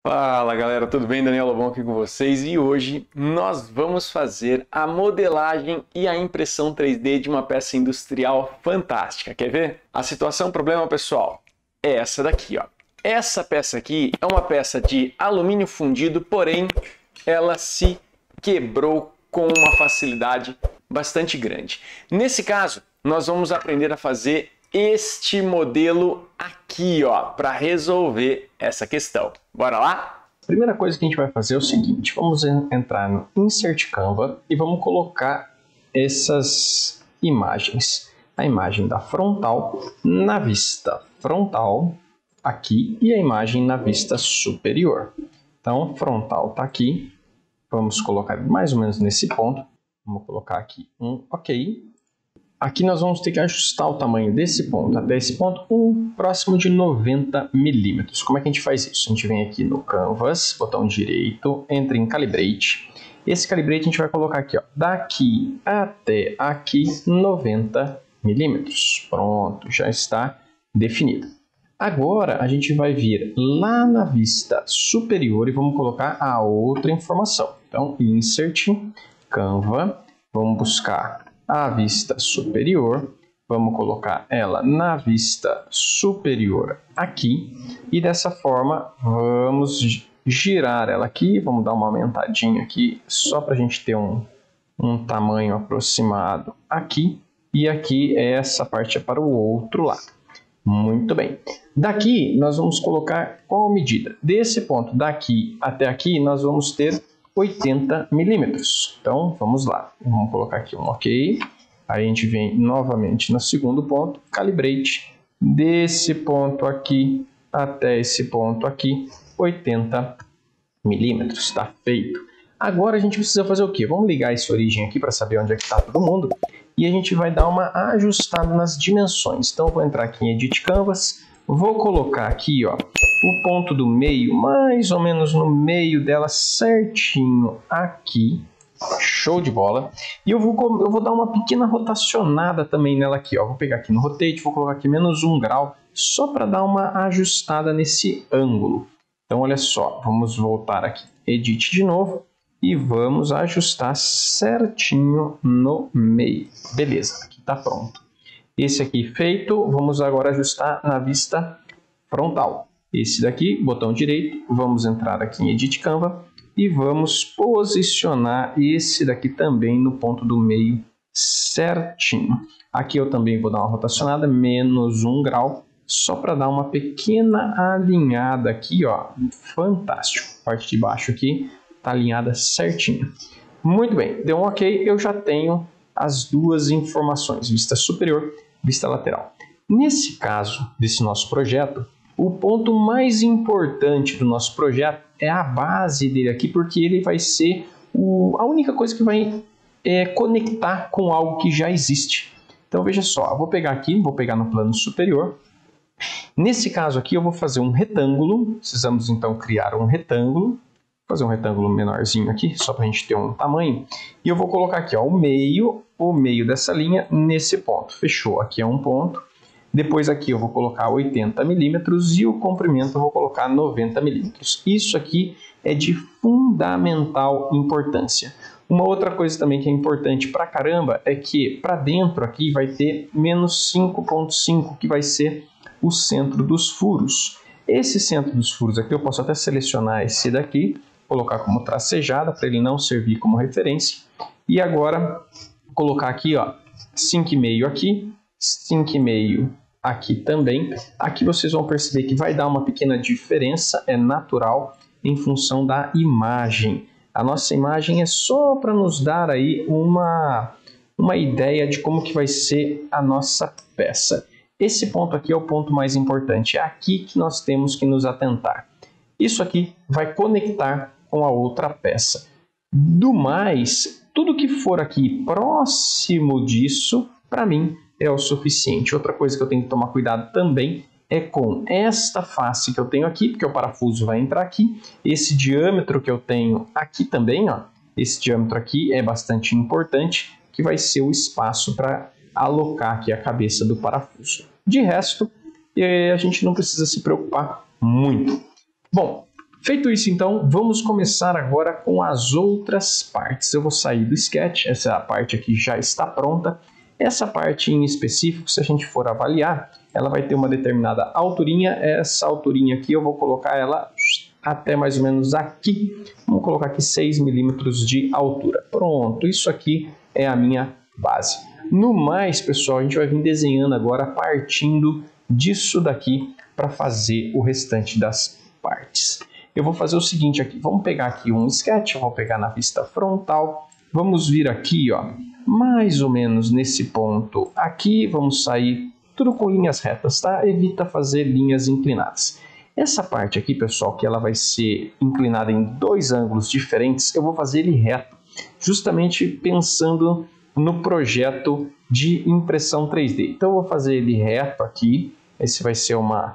Fala galera, tudo bem? Daniel Lobão aqui com vocês e hoje nós vamos fazer a modelagem e a impressão 3D de uma peça industrial fantástica. Quer ver? A situação, problema pessoal, é essa daqui, ó. Essa peça aqui é uma peça de alumínio fundido, porém ela se quebrou com uma facilidade bastante grande. Nesse caso, nós vamos aprender a fazer este modelo aqui, ó, para resolver essa questão. Bora lá? A primeira coisa que a gente vai fazer é o seguinte, vamos entrar no Insert Canva e vamos colocar essas imagens. A imagem da frontal na vista frontal aqui e a imagem na vista superior. Então, frontal está aqui, vamos colocar mais ou menos nesse ponto. Vamos colocar aqui um OK. Aqui nós vamos ter que ajustar o tamanho desse ponto até esse ponto, próximo de 90 milímetros. Como é que a gente faz isso? A gente vem aqui no Canvas, botão direito, entra em Calibrate. Esse Calibrate a gente vai colocar aqui, ó, daqui até aqui 90 milímetros. Pronto, já está definido. Agora a gente vai vir lá na vista superior e vamos colocar a outra informação. Então, Insert, Canva, vamos buscar a vista superior, vamos colocar ela na vista superior aqui e dessa forma vamos girar ela aqui, vamos dar uma aumentadinha aqui só para a gente ter um tamanho aproximado aqui e aqui essa parte é para o outro lado. Muito bem. Daqui nós vamos colocar qual medida? Desse ponto daqui até aqui nós vamos ter 80 milímetros. Então, vamos lá. Vamos colocar aqui um OK. Aí a gente vem novamente no segundo ponto, Calibrate. Desse ponto aqui até esse ponto aqui, 80 milímetros. Está feito. Agora a gente precisa fazer o quê? Vamos ligar essa origem aqui para saber onde é que está todo mundo. E a gente vai dar uma ajustada nas dimensões. Então, eu vou entrar aqui em Edit Canvas. Vou colocar aqui, ó, o ponto do meio, mais ou menos no meio dela, certinho aqui. Show de bola. E eu vou dar uma pequena rotacionada também nela aqui, ó. Vou pegar aqui no Rotate, vou colocar aqui menos 1 grau, só para dar uma ajustada nesse ângulo. Então, olha só, vamos voltar aqui, Edit de novo, e vamos ajustar certinho no meio. Beleza, aqui está pronto. Esse aqui feito, vamos agora ajustar na vista frontal. Esse daqui, botão direito, vamos entrar aqui em Edit Canva e vamos posicionar esse daqui também no ponto do meio certinho. Aqui eu também vou dar uma rotacionada, menos 1 grau, só para dar uma pequena alinhada aqui, ó. Fantástico. A parte de baixo aqui está alinhada certinho. Muito bem, deu um OK, eu já tenho as duas informações, vista superior, vista lateral. Nesse caso desse nosso projeto, o ponto mais importante do nosso projeto é a base dele aqui, porque ele vai ser a única coisa que vai conectar com algo que já existe. Então veja só, eu vou pegar aqui, vou pegar no plano superior. Nesse caso aqui eu vou fazer um retângulo, precisamos então criar um retângulo. Fazer um retângulo menorzinho aqui, só para a gente ter um tamanho. E eu vou colocar aqui, ó, o meio dessa linha nesse ponto. Fechou, aqui é um ponto. Depois aqui eu vou colocar 80 milímetros e o comprimento eu vou colocar 90 milímetros. Isso aqui é de fundamental importância. Uma outra coisa também que é importante pra caramba é que para dentro aqui vai ter menos 5,5, que vai ser o centro dos furos. Esse centro dos furos aqui eu posso até selecionar esse daqui, colocar como tracejada para ele não servir como referência. E agora colocar aqui, ó, 5,5 aqui, 5,5 aqui também. Aqui vocês vão perceber que vai dar uma pequena diferença, é natural em função da imagem. A nossa imagem é só para nos dar aí uma ideia de como que vai ser a nossa peça. Esse ponto aqui é o ponto mais importante, é aqui que nós temos que nos atentar. Isso aqui vai conectar com a outra peça. Do mais, tudo que for aqui próximo disso, para mim, é o suficiente. Outra coisa que eu tenho que tomar cuidado também é com esta face que eu tenho aqui, porque o parafuso vai entrar aqui. Esse diâmetro que eu tenho aqui também, ó, esse diâmetro aqui é bastante importante, que vai ser o espaço para alocar aqui a cabeça do parafuso. De resto, a gente não precisa se preocupar muito. Bom, Feito isso, então, vamos começar agora com as outras partes. Eu vou sair do sketch, essa parte aqui já está pronta. Essa parte em específico, se a gente for avaliar, ela vai ter uma determinada alturinha. Essa alturinha aqui eu vou colocar ela até mais ou menos aqui. Vamos colocar aqui 6 milímetros de altura. Pronto, isso aqui é a minha base. No mais, pessoal, a gente vai vir desenhando agora partindo disso daqui para fazer o restante das partes. Eu vou fazer o seguinte aqui, vamos pegar aqui um sketch, eu vou pegar na vista frontal, vamos vir aqui, ó, mais ou menos nesse ponto aqui, vamos sair tudo com linhas retas, tá? Evita fazer linhas inclinadas. Essa parte aqui, pessoal, que ela vai ser inclinada em dois ângulos diferentes, eu vou fazer ele reto, justamente pensando no projeto de impressão 3D. Então eu vou fazer ele reto aqui, esse vai ser uma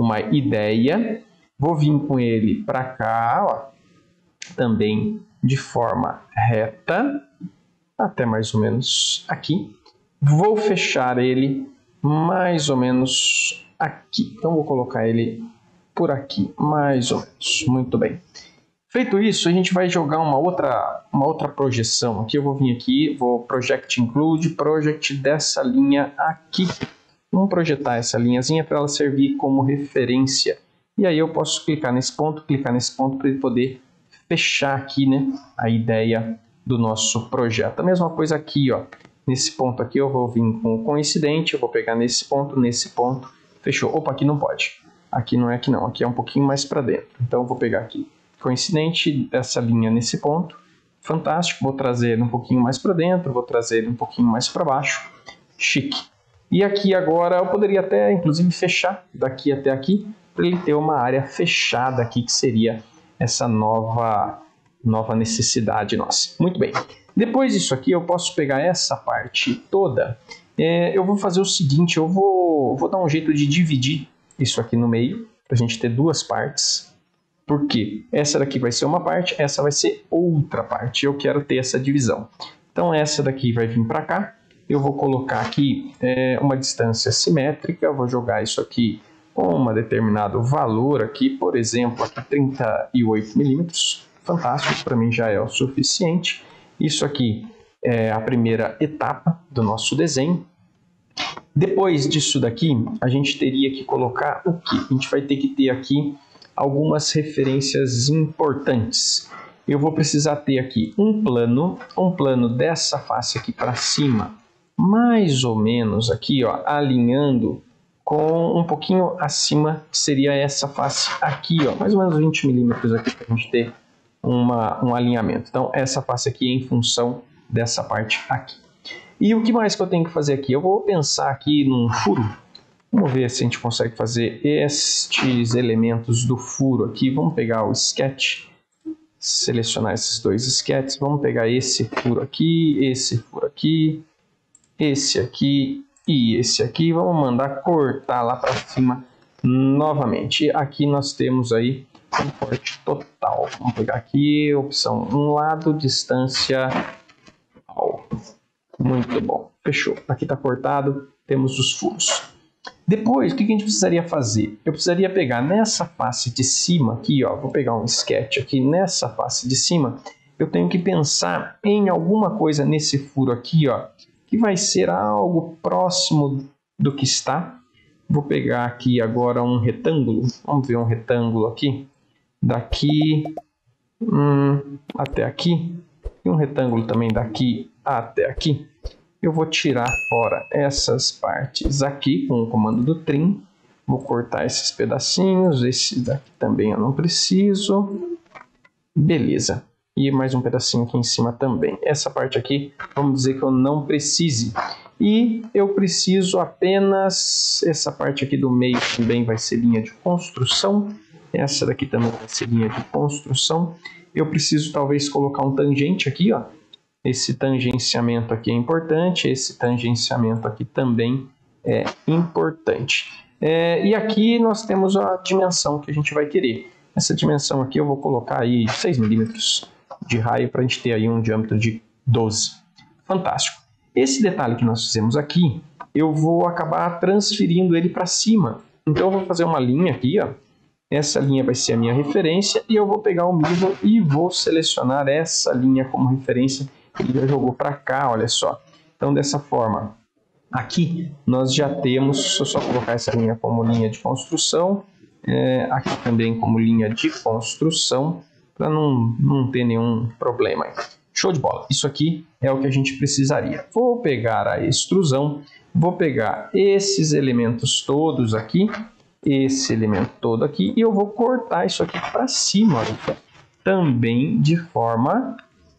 ideia. Vou vir com ele para cá, ó, também de forma reta, até mais ou menos aqui. Vou fechar ele mais ou menos aqui. Então vou colocar ele por aqui, mais ou menos. Muito bem. Feito isso, a gente vai jogar uma outra projeção. Aqui eu vou vir aqui, vou Project Include, Project dessa linha aqui. Vamos projetar essa linhazinha para ela servir como referência. E aí eu posso clicar nesse ponto para ele poder fechar aqui, né, a ideia do nosso projeto. A mesma coisa aqui, ó. Nesse ponto aqui eu vou vir com o coincidente, eu vou pegar nesse ponto, fechou. Opa, aqui não pode. Aqui não é aqui não, aqui é um pouquinho mais para dentro. Então eu vou pegar aqui coincidente dessa linha nesse ponto. Fantástico, vou trazer ele um pouquinho mais para dentro, vou trazer ele um pouquinho mais para baixo. Chique. E aqui agora eu poderia até inclusive fechar daqui até aqui, para ele ter uma área fechada aqui, que seria essa nova necessidade nossa. Muito bem. Depois disso aqui, eu posso pegar essa parte toda. Eu vou fazer o seguinte, eu vou dar um jeito de dividir isso aqui no meio, para a gente ter duas partes. Porque essa daqui vai ser uma parte, essa vai ser outra parte. Eu quero ter essa divisão. Então essa daqui vai vir para cá. Eu vou colocar aqui uma distância simétrica, vou jogar isso aqui com um determinado valor aqui, por exemplo, aqui 38 milímetros, fantástico, para mim já é o suficiente. Isso aqui é a primeira etapa do nosso desenho. Depois disso daqui, a gente teria que colocar o quê? A gente vai ter que ter aqui algumas referências importantes. Eu vou precisar ter aqui um plano dessa face aqui para cima, mais ou menos aqui, ó, alinhando com um pouquinho acima, que seria essa face aqui, ó, mais ou menos 20 milímetros aqui, para a gente ter um alinhamento. Então, essa face aqui é em função dessa parte aqui. E o que mais que eu tenho que fazer aqui? Eu vou pensar aqui num furo. Vamos ver se a gente consegue fazer estes elementos do furo aqui. Vamos pegar o sketch, selecionar esses dois sketches. Vamos pegar esse furo aqui, esse aqui e esse aqui. Vamos mandar cortar lá para cima novamente. E aqui nós temos aí um corte total. Vamos pegar aqui, opção um lado, distância ao. Muito bom, fechou. Aqui está cortado, temos os furos. Depois, o que a gente precisaria fazer? Eu precisaria pegar nessa face de cima aqui, ó, vou pegar um sketch aqui, nessa face de cima, eu tenho que pensar em alguma coisa nesse furo aqui, ó, que vai ser algo próximo do que está. Vou pegar aqui agora um retângulo, vamos ver um retângulo aqui, daqui até aqui, e um retângulo também daqui até aqui. Eu vou tirar fora essas partes aqui com o comando do trim. Vou cortar esses pedacinhos. Esse daqui também eu não preciso. Beleza. E mais um pedacinho aqui em cima também. Essa parte aqui, vamos dizer que eu não precise. E eu preciso apenas... Essa parte aqui do meio também vai ser linha de construção. Essa daqui também vai ser linha de construção. Eu preciso talvez colocar um tangente aqui, ó. Esse tangenciamento aqui é importante, esse tangenciamento aqui também é importante. E aqui nós temos a dimensão que a gente vai querer. Essa dimensão aqui eu vou colocar aí 6 milímetros de raio para a gente ter aí um diâmetro de 12. Fantástico. Esse detalhe que nós fizemos aqui, eu vou acabar transferindo ele para cima. Então eu vou fazer uma linha aqui, ó, Essa linha vai ser a minha referência e eu vou pegar o middle e vou selecionar essa linha como referência. Ele já jogou para cá, olha só. Então, dessa forma, aqui nós já temos, deixa eu só colocar essa linha como linha de construção, aqui também como linha de construção, para não ter nenhum problema aí. Show de bola, isso aqui é o que a gente precisaria. Vou pegar a extrusão, vou pegar esses elementos todos aqui, esse elemento todo aqui, e eu vou cortar isso aqui para cima, olha, também de forma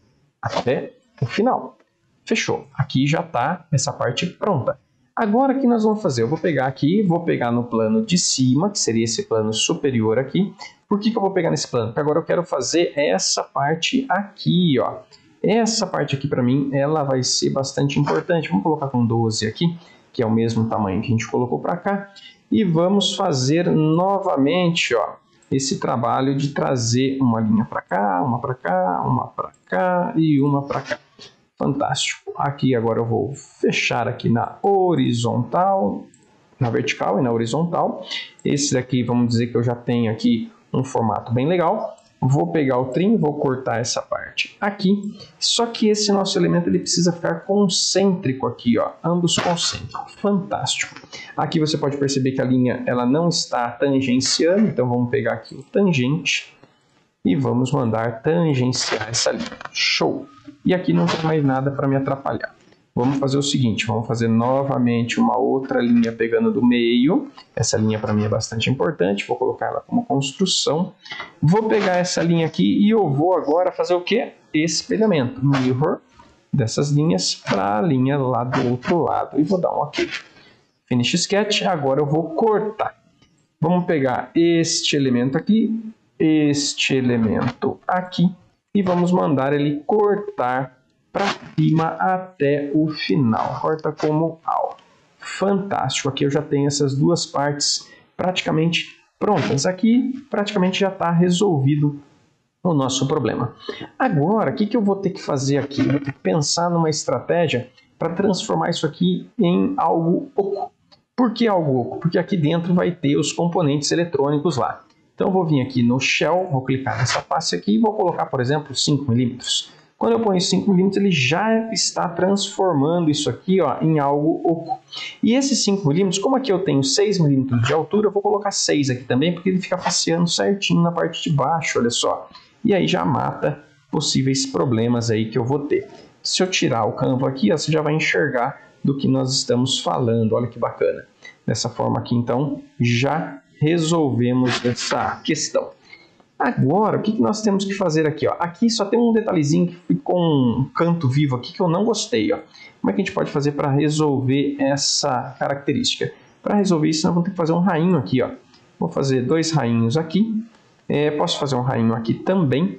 até o final. Fechou, aqui já está essa parte pronta. Agora o que nós vamos fazer? Eu vou pegar aqui, vou pegar no plano de cima, que seria esse plano superior aqui. Por que eu vou pegar nesse plano? Porque agora eu quero fazer essa parte aqui, ó. Essa parte aqui para mim, ela vai ser bastante importante. Vamos colocar com 12 aqui, que é o mesmo tamanho que a gente colocou para cá. E vamos fazer novamente, ó, esse trabalho de trazer uma linha para cá, uma para cá, uma para cá e uma para cá. Fantástico. Aqui agora eu vou fechar aqui na horizontal, na vertical e na horizontal. Esse daqui, vamos dizer que eu já tenho aqui um formato bem legal. Vou pegar o trim, vou cortar essa parte aqui. Só que esse nosso elemento ele precisa ficar concêntrico aqui, ó, ambos concêntricos. Fantástico. Aqui você pode perceber que a linha ela não está tangenciando, então vamos pegar aqui o tangente e vamos mandar tangenciar essa linha. Show! E aqui não tem mais nada para me atrapalhar. Vamos fazer o seguinte, vamos fazer novamente uma outra linha pegando do meio. Essa linha para mim é bastante importante, vou colocar ela como construção. Vou pegar essa linha aqui e eu vou agora fazer o quê? Espelhamento, mirror dessas linhas para a linha lá do outro lado. E vou dar um OK. Finish Sketch, agora eu vou cortar. Vamos pegar este elemento aqui, este elemento aqui e vamos mandar ele cortar para cima até o final. Corta como AL. Fantástico. Aqui eu já tenho essas duas partes praticamente prontas. Aqui praticamente já está resolvido o nosso problema. Agora, o que eu vou ter que fazer aqui? Eu vou ter que pensar numa estratégia para transformar isso aqui em algo oco. Por que algo oco? Porque aqui dentro vai ter os componentes eletrônicos lá. Então eu vou vir aqui no Shell, vou clicar nessa face aqui e vou colocar, por exemplo, 5 mm. Quando eu ponho 5 mm, ele já está transformando isso aqui, ó, em algo oco. E esses 5 mm, como aqui eu tenho 6 mm de altura, eu vou colocar 6 aqui também, porque ele fica faceando certinho na parte de baixo, olha só. E aí já mata possíveis problemas aí que eu vou ter. Se eu tirar o campo aqui, ó, você já vai enxergar do que nós estamos falando, olha que bacana. Dessa forma aqui, então, já resolvemos essa questão. Agora, o que nós temos que fazer aqui? Ó? Aqui só tem um detalhezinho que ficou um canto vivo aqui que eu não gostei. Ó. Como é que a gente pode fazer para resolver essa característica? Para resolver isso, nós vamos ter que fazer um rainho aqui. Ó. Vou fazer 2 rainhos aqui. Posso fazer um rainho aqui também.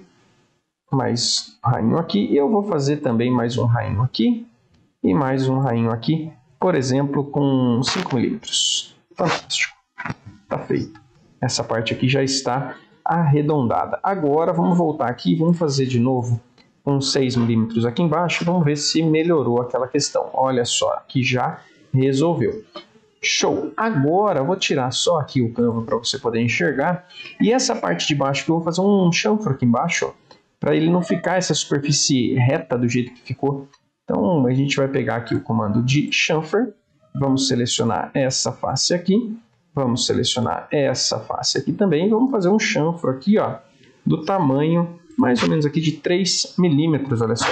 Mais um rainho aqui. E eu vou fazer também mais um rainho aqui. E mais um rainho aqui. Por exemplo, com 5 mm. Fantástico. Está feito. Essa parte aqui já está arredondada. Agora vamos voltar aqui e vamos fazer de novo com 6 mm aqui embaixo. Vamos ver se melhorou aquela questão. Olha só, aqui já resolveu. Show! Agora eu vou tirar só aqui o canvas para você poder enxergar. E essa parte de baixo que eu vou fazer um chanfro aqui embaixo, para ele não ficar essa superfície reta do jeito que ficou. Então a gente vai pegar aqui o comando de chamfer. Vamos selecionar essa face aqui. Vamos selecionar essa face aqui também. Vamos fazer um chanfro aqui, ó, do tamanho mais ou menos aqui de 3 milímetros. Olha só,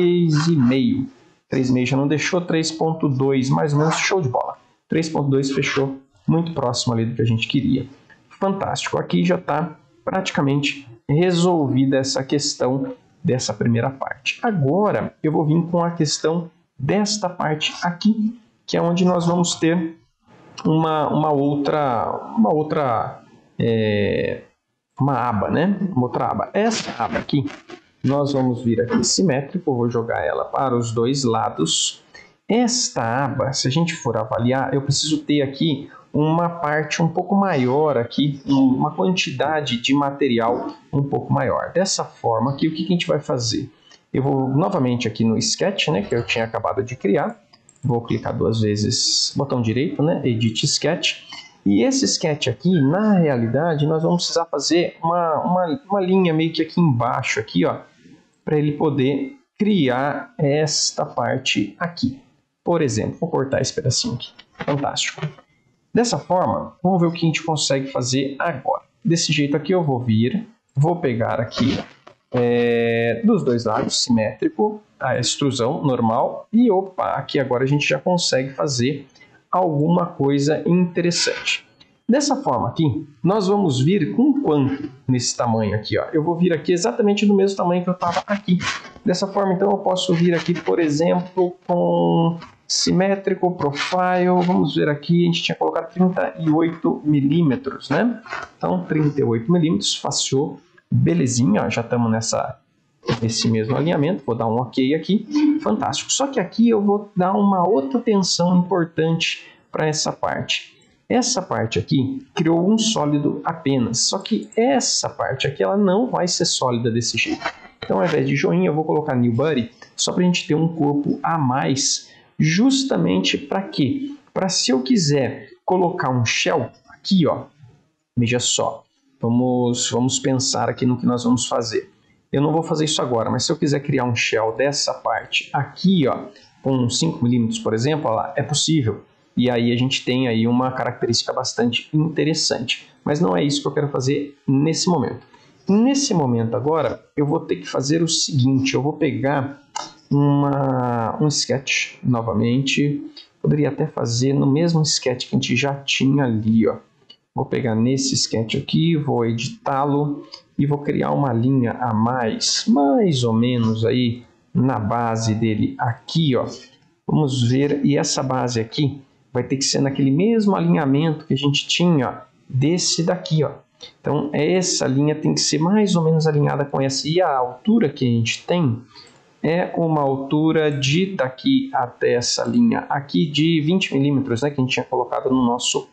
3,5. 3,5 já não deixou, 3,2 mais ou menos, show de bola. 3,2 fechou muito próximo ali do que a gente queria. Fantástico. Aqui já está praticamente resolvida essa questão dessa primeira parte. Agora eu vou vir com a questão desta parte aqui, que é onde nós vamos ter uma aba, né? Uma outra aba. Essa aba aqui, nós vamos vir aqui simétrico, eu vou jogar ela para os dois lados. Esta aba, se a gente for avaliar, eu preciso ter aqui uma parte um pouco maior aqui, uma quantidade de material um pouco maior. Dessa forma aqui, o que a gente vai fazer? Eu vou novamente aqui no Sketch, né, que eu tinha acabado de criar. Vou clicar 2 vezes, botão direito, né, Edit Sketch. E esse sketch aqui, na realidade, nós vamos precisar fazer uma linha meio que aqui embaixo, aqui, ó, para ele poder criar esta parte aqui. Por exemplo, vou cortar esse pedacinho aqui. Fantástico. Dessa forma, vamos ver o que a gente consegue fazer agora. Desse jeito aqui eu vou vir, vou pegar aqui dos dois lados, simétrico, a extrusão normal, e opa, aqui agora a gente já consegue fazer alguma coisa interessante. Dessa forma aqui, nós vamos vir com quanto nesse tamanho aqui, ó? Eu vou vir aqui exatamente do mesmo tamanho que eu estava aqui. Dessa forma, então, eu posso vir aqui, por exemplo, com simétrico, profile, vamos ver aqui, a gente tinha colocado 38 milímetros, né? Então, 38 milímetros, faciou, belezinha, ó, já estamos nesse mesmo alinhamento, vou dar um ok aqui, fantástico. Só que aqui eu vou dar uma outra atenção importante para essa parte. Essa parte aqui criou um sólido apenas, só que essa parte aqui ela não vai ser sólida desse jeito. Então, ao invés de joinha, eu vou colocar new body, só para a gente ter um corpo a mais, justamente para quê? Para se eu quiser colocar um shell aqui, ó, veja só, vamos pensar aqui no que nós vamos fazer. Eu não vou fazer isso agora, mas se eu quiser criar um shell dessa parte aqui, ó, com 5 milímetros, por exemplo, ó lá, é possível. E aí a gente tem aí uma característica bastante interessante. Mas não é isso que eu quero fazer nesse momento. Nesse momento agora, eu vou ter que fazer o seguinte, eu vou pegar um sketch novamente. Poderia até fazer no mesmo sketch que a gente já tinha ali, ó. Vou pegar nesse sketch aqui, vou editá-lo e vou criar uma linha a mais ou menos aí na base dele aqui, ó. Vamos ver, e essa base aqui vai ter que ser naquele mesmo alinhamento que a gente tinha, ó, desse daqui, ó. Então, essa linha tem que ser mais ou menos alinhada com essa. E a altura que a gente tem é uma altura de daqui até essa linha aqui de 20 milímetros, né, que a gente tinha colocado no nosso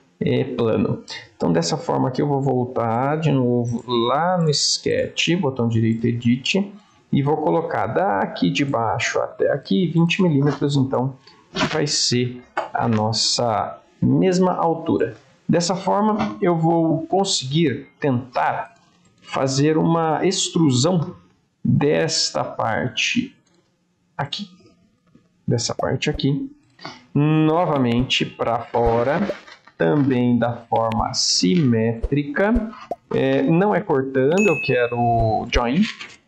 plano. Então, dessa forma aqui eu vou voltar de novo lá no Sketch, botão direito Edit, e vou colocar daqui de baixo até aqui 20 milímetros, então, que vai ser a nossa mesma altura. Dessa forma, eu vou conseguir tentar fazer uma extrusão desta parte aqui, dessa parte aqui, novamente para fora, também da forma simétrica, não é cortando, eu quero join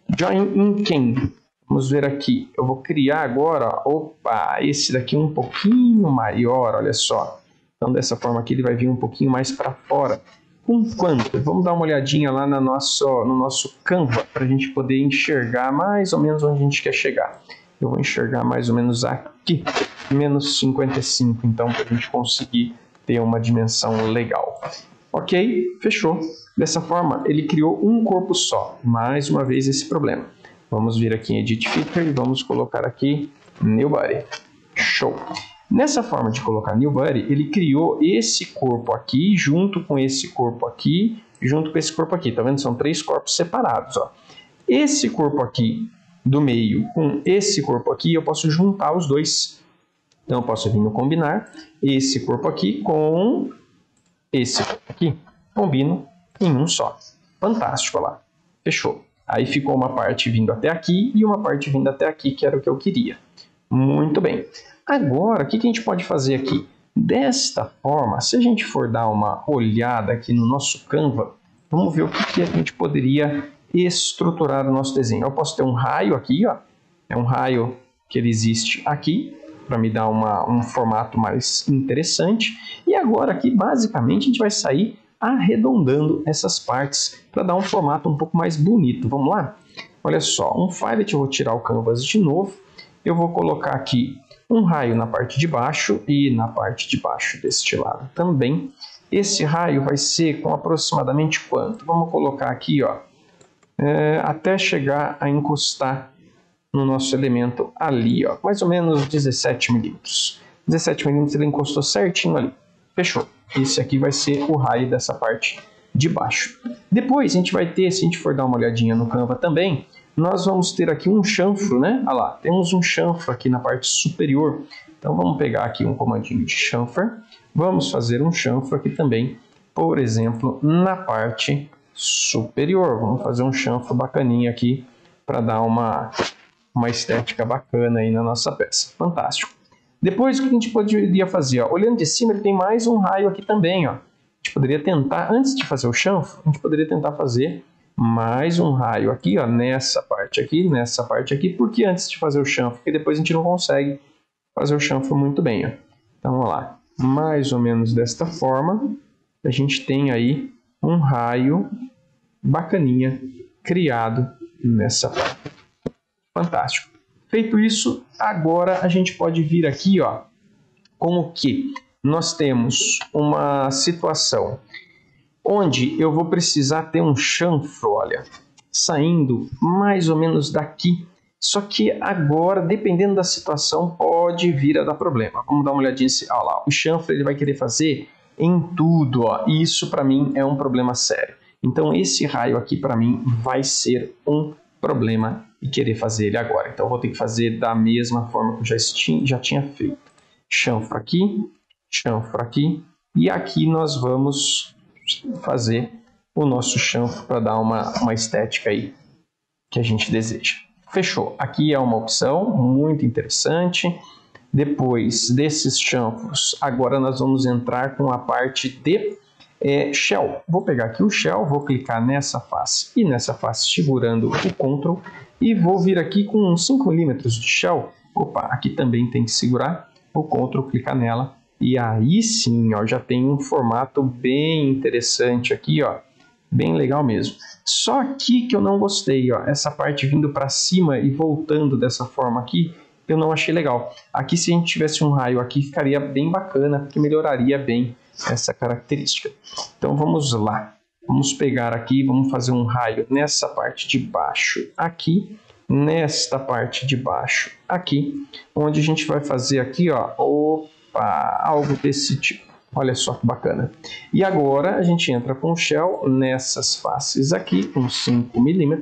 em quem? Vamos ver aqui, eu vou criar agora, opa, esse daqui um pouquinho maior, olha só. Então, dessa forma aqui, ele vai vir um pouquinho mais para fora. Com quanto? Vamos dar uma olhadinha lá no nosso Canva, para a gente poder enxergar mais ou menos onde a gente quer chegar. Eu vou enxergar mais ou menos aqui, menos 55, então, para a gente conseguir ter uma dimensão legal. Ok, fechou. Dessa forma, ele criou um corpo só. Mais uma vez esse problema. Vamos vir aqui em Edit Feature e vamos colocar aqui New Body. Show! Nessa forma de colocar New Body, ele criou esse corpo aqui, junto com esse corpo aqui, junto com esse corpo aqui. Tá vendo? São 3 corpos separados, ó. Esse corpo aqui do meio com esse corpo aqui, eu posso juntar os dois. Então, eu posso vir no combinar esse corpo aqui com esse corpo aqui. Combino em um só. Fantástico, olha lá. Fechou. Aí ficou uma parte vindo até aqui e uma parte vindo até aqui, que era o que eu queria. Muito bem. Agora, o que a gente pode fazer aqui? Desta forma, se a gente for dar uma olhada aqui no nosso Canva, vamos ver o que a gente poderia estruturar o nosso desenho. Eu posso ter um raio aqui, ó. É um raio que ele existe aqui, para me dar um formato mais interessante. E agora aqui, basicamente, a gente vai sair arredondando essas partes para dar um formato um pouco mais bonito. Vamos lá? Olha só, um fillet, eu vou tirar o canvas de novo. Eu vou colocar aqui um raio na parte de baixo e na parte de baixo deste lado também. Esse raio vai ser com aproximadamente quanto? Vamos colocar aqui, ó, até chegar a encostar no nosso elemento ali, ó, mais ou menos 17 milímetros. 17 milímetros ele encostou certinho ali. Fechou. Esse aqui vai ser o raio dessa parte de baixo. Depois a gente vai ter, se a gente for dar uma olhadinha no Canva também, nós vamos ter aqui um chanfro, né? Olha lá, temos um chanfro aqui na parte superior. Então vamos pegar aqui um comandinho de chanfer. Vamos fazer um chanfro aqui também, por exemplo, na parte superior. Vamos fazer um chanfro bacaninha aqui para dar uma estética bacana aí na nossa peça. Fantástico. Depois, o que a gente poderia fazer? Ó? Olhando de cima, ele tem mais um raio aqui também. Ó. A gente poderia tentar, antes de fazer o chanfro, a gente poderia tentar fazer mais um raio aqui, ó, nessa parte aqui, porque antes de fazer o chanfro, porque depois a gente não consegue fazer o chanfro muito bem. Ó. Então, vamos lá. Mais ou menos desta forma, a gente tem aí um raio bacaninha criado nessa parte. Fantástico. Feito isso, agora a gente pode vir aqui, ó, como que nós temos uma situação onde eu vou precisar ter um chanfro, olha, saindo mais ou menos daqui. Só que agora, dependendo da situação, pode vir a dar problema. Vamos dar uma olhadinha. Olha lá, o chanfro ele vai querer fazer em tudo, ó. E isso para mim é um problema sério. Então esse raio aqui para mim vai ser um problema e querer fazer ele agora. Então eu vou ter que fazer da mesma forma que eu já tinha feito. Chanfro aqui e aqui nós vamos fazer o nosso chanfro para dar uma estética aí que a gente deseja. Fechou. Aqui é uma opção muito interessante. Depois desses chanfros, agora nós vamos entrar com a parte de shell. Vou pegar aqui o shell, vou clicar nessa face e nessa face segurando o Ctrl e vou vir aqui com 5 mm de shell. Opa, aqui também tem que segurar o Ctrl, clicar nela e aí sim, ó, já tem um formato bem interessante aqui, ó, bem legal mesmo. Só aqui que eu não gostei, ó, essa parte vindo para cima e voltando dessa forma aqui, eu não achei legal. Aqui se a gente tivesse um raio aqui ficaria bem bacana, porque melhoraria bem essa característica. Então vamos lá, vamos pegar aqui, vamos fazer um raio nessa parte de baixo aqui, nesta parte de baixo aqui, onde a gente vai fazer aqui, ó, opa, algo desse tipo. Olha só que bacana. E agora a gente entra com o shell nessas faces aqui, com 5 mm,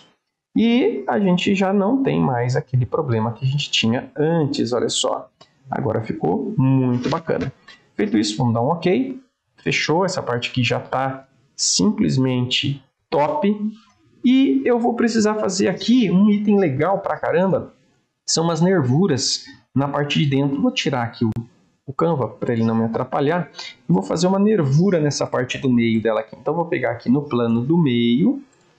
e a gente já não tem mais aquele problema que a gente tinha antes, olha só. Agora ficou muito bacana. Feito isso, vamos dar um OK. Fechou, essa parte aqui já está simplesmente top. E eu vou precisar fazer aqui um item legal pra caramba. São umas nervuras na parte de dentro. Vou tirar aqui o Canva para ele não me atrapalhar. E vou fazer uma nervura nessa parte do meio dela aqui. Então vou pegar aqui no plano do meio.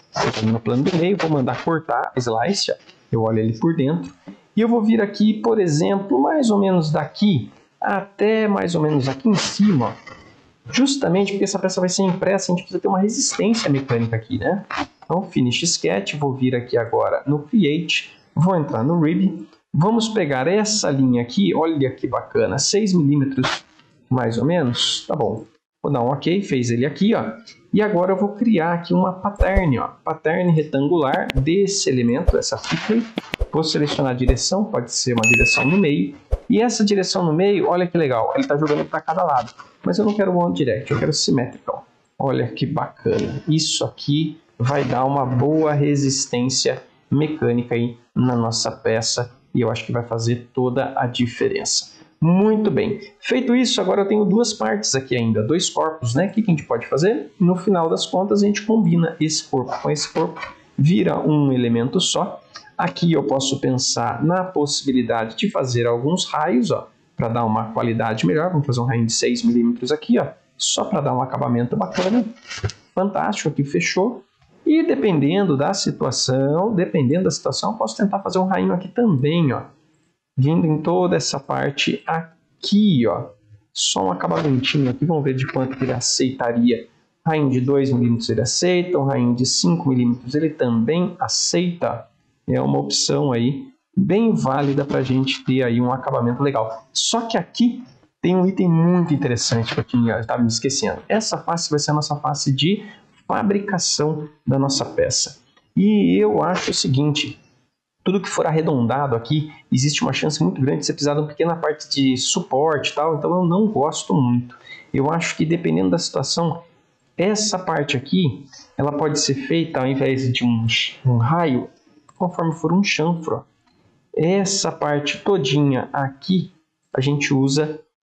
Vou mandar cortar slice. Eu olho ele por dentro. E eu vou vir aqui, por exemplo, mais ou menos daqui até mais ou menos aqui em cima, ó. Justamente porque essa peça vai ser impressa, a gente precisa ter uma resistência mecânica aqui, né? Então, Finish Sketch, vou vir aqui agora no Create, vou entrar no Rib, vamos pegar essa linha aqui, olha que bacana, 6 mm mais ou menos, tá bom. Vou dar um OK, fez ele aqui, ó. E agora eu vou criar aqui uma pattern, ó, pattern retangular desse elemento, essa thickly. Vou selecionar a direção, pode ser uma direção no meio. E essa direção no meio, olha que legal, ele está jogando para cada lado. Mas eu não quero One Direct, eu quero Symmetrical. Olha que bacana. Isso aqui vai dar uma boa resistência mecânica aí na nossa peça. E eu acho que vai fazer toda a diferença. Muito bem. Feito isso, agora eu tenho duas partes aqui ainda, dois corpos, né? O que a gente pode fazer? No final das contas, a gente combina esse corpo com esse corpo, vira um elemento só. Aqui eu posso pensar na possibilidade de fazer alguns raios, ó, para dar uma qualidade melhor. Vamos fazer um raio de 6 mm aqui, ó, só para dar um acabamento bacana. Fantástico, aqui fechou. E dependendo da situação, eu posso tentar fazer um rainho aqui também, ó, vindo em toda essa parte aqui, ó. Só um acabamentinho aqui, vamos ver de quanto ele aceitaria. Rainho de 2 mm ele aceita, um rainho de 5 mm ele também aceita. É uma opção aí bem válida para a gente ter aí um acabamento legal. Só que aqui tem um item muito interessante que eu estava me esquecendo. Essa face vai ser a nossa face de fabricação da nossa peça. E eu acho o seguinte, tudo que for arredondado aqui, existe uma chance muito grande de ser precisado uma pequena parte de suporte e tal, então eu não gosto muito. Eu acho que dependendo da situação, essa parte aqui, ela pode ser feita ao invés de um raio, conforme for um chanfro. Essa parte todinha aqui, a gente usa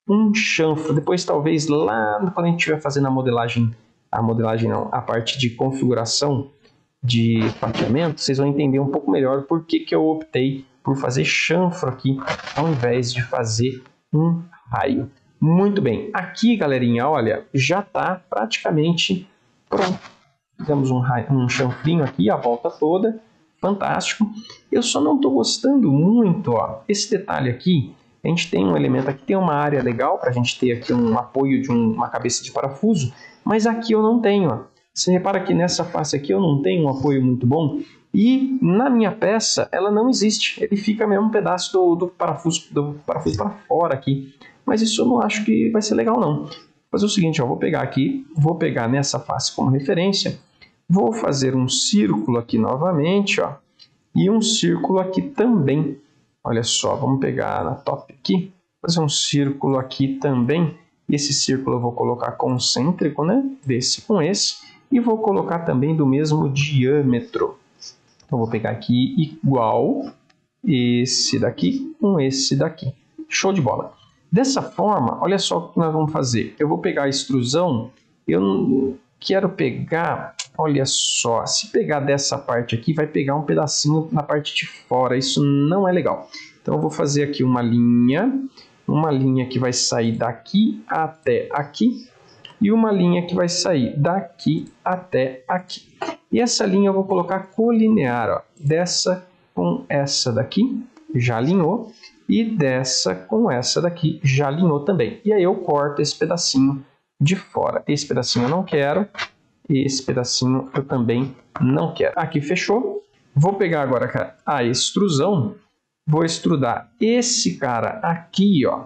um chanfro. Depois, talvez, lá quando a gente estiver fazendo a parte de configuração de fatiamento, vocês vão entender um pouco melhor por que eu optei por fazer chanfro aqui, ao invés de fazer um raio. Muito bem, aqui, galerinha, olha, já está praticamente pronto. Fizemos um chanfrinho aqui, a volta toda, fantástico. Eu só não estou gostando muito, ó, esse detalhe aqui. A gente tem um elemento aqui, tem uma área legal para a gente ter aqui um apoio de uma cabeça de parafuso, mas aqui eu não tenho. Ó. Você repara que nessa face aqui eu não tenho um apoio muito bom e na minha peça ela não existe. Ele fica mesmo um pedaço do parafuso para fora aqui. Mas isso eu não acho que vai ser legal não. Vou fazer o seguinte, ó, vou pegar aqui, vou pegar nessa face como referência, vou fazer um círculo aqui novamente, ó, e um círculo aqui também. Olha só, vamos pegar na top aqui, fazer um círculo aqui também. Esse círculo eu vou colocar concêntrico, né? Desse com esse. E vou colocar também do mesmo diâmetro. Então, vou pegar aqui igual esse daqui com esse daqui. Show de bola. Dessa forma, olha só o que nós vamos fazer. Eu vou pegar a extrusão, eu não quero pegar, olha só, se pegar dessa parte aqui, vai pegar um pedacinho na parte de fora, isso não é legal. Então eu vou fazer aqui uma linha que vai sair daqui até aqui, e uma linha que vai sair daqui até aqui. E essa linha eu vou colocar colinear, ó, dessa com essa daqui, já alinhou, e dessa com essa daqui, já alinhou também. E aí eu corto esse pedacinho de fora. Esse pedacinho eu não quero, esse pedacinho eu também não quero. Aqui fechou. Vou pegar agora a extrusão, vou extrudar esse cara aqui, ó.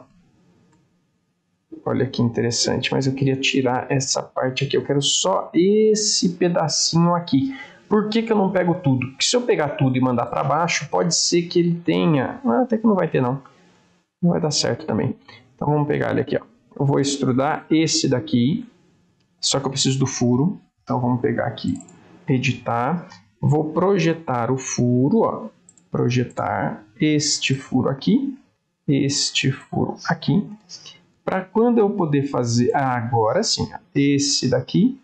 Olha que interessante, mas eu queria tirar essa parte aqui, eu quero só esse pedacinho aqui. Por que eu não pego tudo? Porque se eu pegar tudo e mandar para baixo, pode ser que ele tenha... até que não vai ter não. Não vai dar certo também. Então vamos pegar ele aqui, ó. Eu vou extrudar esse daqui, só que eu preciso do furo. Então vamos pegar aqui, editar. Vou projetar o furo, ó. Projetar este furo aqui, este furo aqui. Para quando eu poder fazer... agora sim, esse daqui.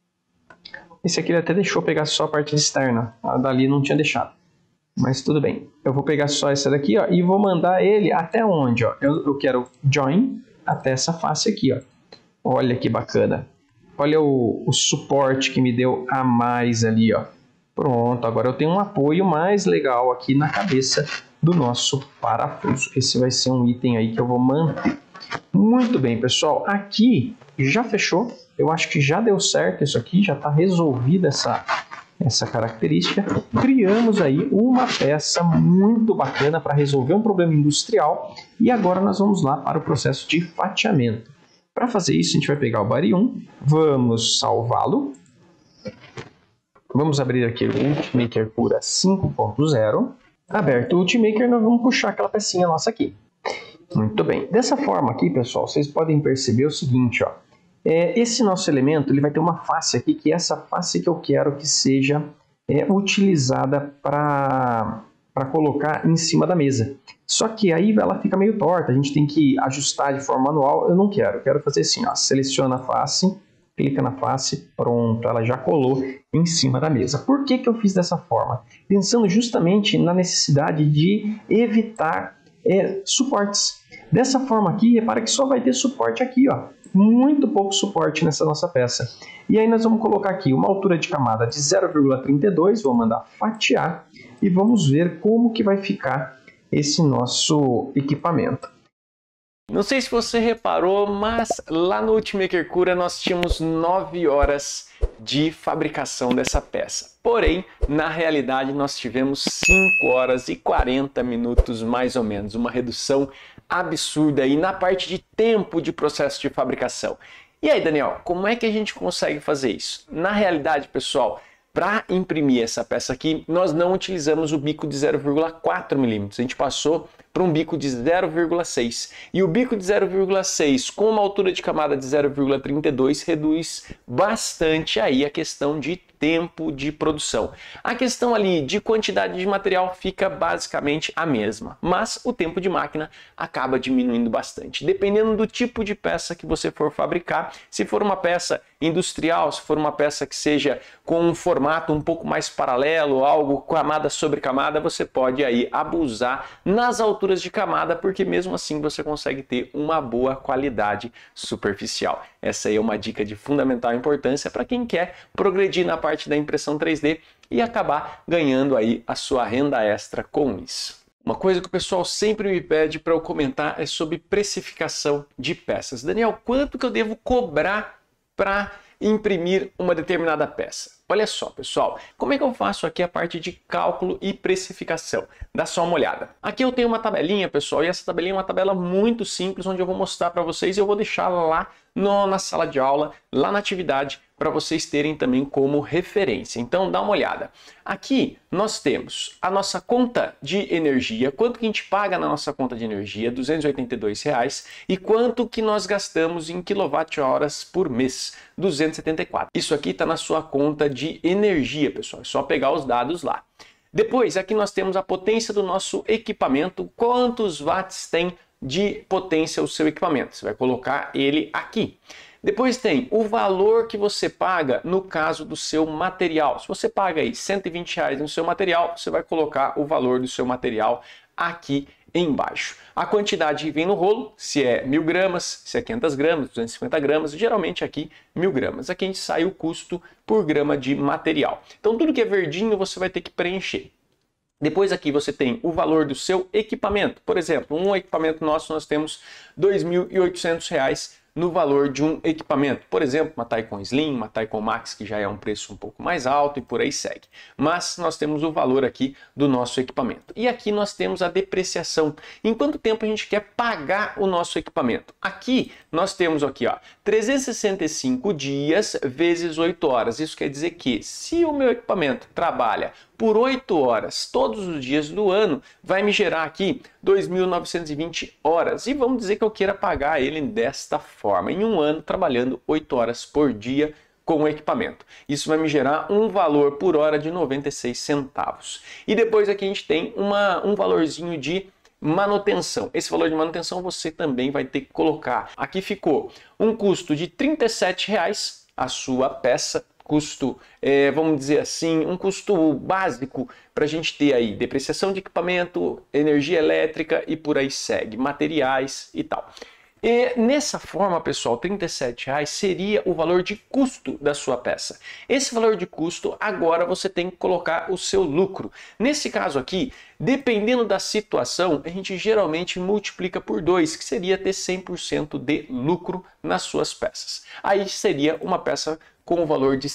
Esse aqui ele até deixou pegar só a parte externa. A dali não tinha deixado. Mas tudo bem. Eu vou pegar só essa daqui, ó, e vou mandar ele até onde? Ó? Eu quero join até essa face aqui. Ó. Olha que bacana. Olha o suporte que me deu a mais ali. Ó. Pronto, agora eu tenho um apoio mais legal aqui na cabeça do nosso parafuso. Esse vai ser um item aí que eu vou manter. Muito bem, pessoal. Aqui já fechou. Eu acho que já deu certo isso aqui. Já está resolvida essa característica. Criamos aí uma peça muito bacana para resolver um problema industrial. E agora nós vamos lá para o processo de fatiamento. Para fazer isso, a gente vai pegar o Body 1. Vamos salvá-lo. Vamos abrir aqui o Ultimaker Cura 5.0. Aberto o Ultimaker, nós vamos puxar aquela pecinha nossa aqui. Muito bem. Dessa forma aqui, pessoal, vocês podem perceber o seguinte, ó. Esse nosso elemento ele vai ter uma face aqui, que é essa face que eu quero que seja utilizada para colocar em cima da mesa. Só que aí ela fica meio torta, a gente tem que ajustar de forma manual. Eu não quero, eu quero fazer assim, ó, seleciona a face, clica na face, pronto, ela já colou em cima da mesa. Por que eu fiz dessa forma? Pensando justamente na necessidade de evitar suportes. Dessa forma aqui, repara que só vai ter suporte aqui, ó. Muito pouco suporte nessa nossa peça. E aí nós vamos colocar aqui uma altura de camada de 0,32, vou mandar fatiar e vamos ver como que vai ficar esse nosso equipamento. Não sei se você reparou, mas lá no Ultimaker Cura nós tínhamos 9 horas de fabricação dessa peça. Porém, na realidade nós tivemos 5 horas e 40 minutos mais ou menos, uma redução absurda aí na parte de tempo de processo de fabricação. E aí, Daniel, como é que a gente consegue fazer isso? Na realidade, pessoal, para imprimir essa peça aqui, nós não utilizamos o bico de 0,4 mm, a gente passou para um bico de 0,6. E o bico de 0,6 com uma altura de camada de 0,32 reduz bastante aí a questão de tempo de produção. A questão ali de quantidade de material fica basicamente a mesma, mas o tempo de máquina acaba diminuindo bastante. Dependendo do tipo de peça que você for fabricar, se for uma peça industrial, se for uma peça que seja com um formato um pouco mais paralelo, algo camada sobre camada, você pode aí abusar nas alturas de camada, porque mesmo assim você consegue ter uma boa qualidade superficial. Essa aí é uma dica de fundamental importância para quem quer progredir na parte da impressão 3D e acabar ganhando aí a sua renda extra com isso. Uma coisa que o pessoal sempre me pede para eu comentar é sobre precificação de peças. Daniel, quanto que eu devo cobrar para imprimir uma determinada peça? Olha só, pessoal, como é que eu faço aqui a parte de cálculo e precificação? Dá só uma olhada. Aqui eu tenho uma tabelinha, pessoal, e essa tabelinha é uma tabela muito simples, onde eu vou mostrar para vocês e eu vou deixar lá na sala de aula, lá na atividade, para vocês terem também como referência. Então, dá uma olhada. Aqui nós temos a nossa conta de energia, quanto que a gente paga na nossa conta de energia, R$ 282, e quanto que nós gastamos em quilowatt-horas por mês, 274. Isso aqui está na sua conta de energia, pessoal, é só pegar os dados lá. Depois, aqui nós temos a potência do nosso equipamento, quantos watts tem de potência o seu equipamento. Você vai colocar ele aqui. Depois tem o valor que você paga no caso do seu material. Se você paga aí R$120 no seu material, você vai colocar o valor do seu material aqui embaixo. A quantidade que vem no rolo, se é 1000 gramas, se é 500 gramas, 250 gramas, geralmente aqui 1000 gramas. Aqui a gente sai o custo por grama de material. Então tudo que é verdinho você vai ter que preencher. Depois aqui você tem o valor do seu equipamento. Por exemplo, um equipamento nosso nós temos R$ 2.800 no valor de um equipamento. Por exemplo, uma Taikon Slim, uma Taikon Max, que já é um preço um pouco mais alto e por aí segue. Mas nós temos o valor aqui do nosso equipamento. E aqui nós temos a depreciação. Em quanto tempo a gente quer pagar o nosso equipamento? Aqui nós temos aqui, ó, 365 dias vezes 8 horas. Isso quer dizer que se o meu equipamento trabalha por 8 horas todos os dias do ano, vai me gerar aqui 2.920 horas. E vamos dizer que eu queira pagar ele desta forma, em um ano trabalhando 8 horas por dia com o equipamento. Isso vai me gerar um valor por hora de 96 centavos. E depois aqui a gente tem um valorzinho de manutenção. Esse valor de manutenção você também vai ter que colocar. Aqui ficou um custo de R$ 37 a sua peça. Custo, vamos dizer assim, um custo básico para a gente ter aí depreciação de equipamento, energia elétrica e por aí segue, materiais e tal. E nessa forma, pessoal, R$ 37 seria o valor de custo da sua peça. Esse valor de custo, agora você tem que colocar o seu lucro. Nesse caso aqui, dependendo da situação, a gente geralmente multiplica por 2, que seria ter 100% de lucro nas suas peças. Aí seria uma peça com o valor de R$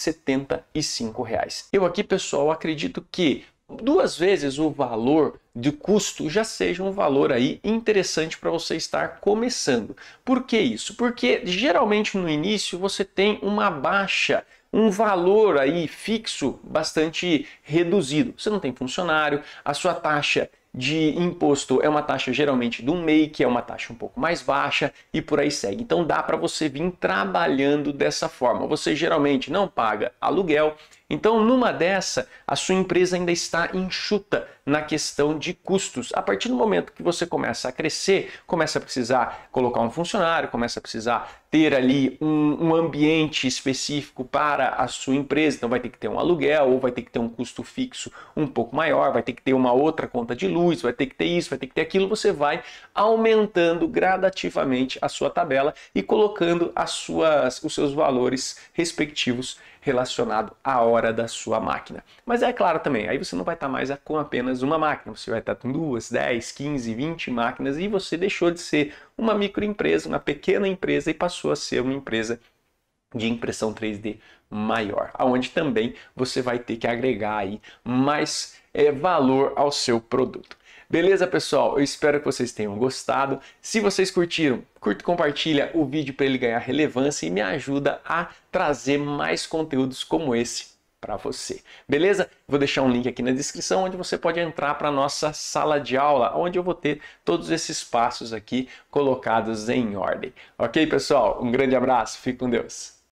75. Eu aqui, pessoal, acredito que 2 vezes o valor de custo já seja um valor aí interessante para você estar começando. Por que isso? Porque geralmente no início você tem uma baixa, um valor aí fixo bastante reduzido. Você não tem funcionário, a sua taxa de imposto é uma taxa geralmente do MEI, que é uma taxa um pouco mais baixa e por aí segue. Então dá para você vir trabalhando dessa forma. Você geralmente não paga aluguel. Então numa dessa, a sua empresa ainda está enxuta na questão de custos. A partir do momento que você começa a crescer, começa a precisar colocar um funcionário, começa a precisar ter ali um ambiente específico para a sua empresa. Então vai ter que ter um aluguel ou vai ter que ter um custo fixo um pouco maior, vai ter que ter uma outra conta de luz, vai ter que ter isso, vai ter que ter aquilo. Você vai aumentando gradativamente a sua tabela e colocando os seus valores respectivos relacionado à hora da sua máquina. Mas é claro também, aí você não vai estar mais com apenas uma máquina, você vai estar com 2, 10, 15, 20 máquinas e você deixou de ser uma microempresa, uma pequena empresa e passou a ser uma empresa de impressão 3D maior, aonde também você vai ter que agregar aí mais valor ao seu produto. Beleza, pessoal? Eu espero que vocês tenham gostado. Se vocês curtiram, curte e compartilha o vídeo para ele ganhar relevância e me ajuda a trazer mais conteúdos como esse para você. Beleza? Vou deixar um link aqui na descrição onde você pode entrar para a nossa sala de aula, onde eu vou ter todos esses passos aqui colocados em ordem. Ok, pessoal? Um grande abraço. Fique com Deus.